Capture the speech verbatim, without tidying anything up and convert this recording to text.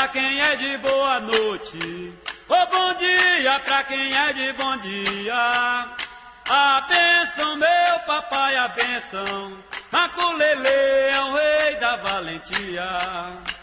pra quem é de boa noite. Ô bom dia pra quem é de bom dia. A bênção, meu papai, a bênção. Maculelê é o rei da valentia.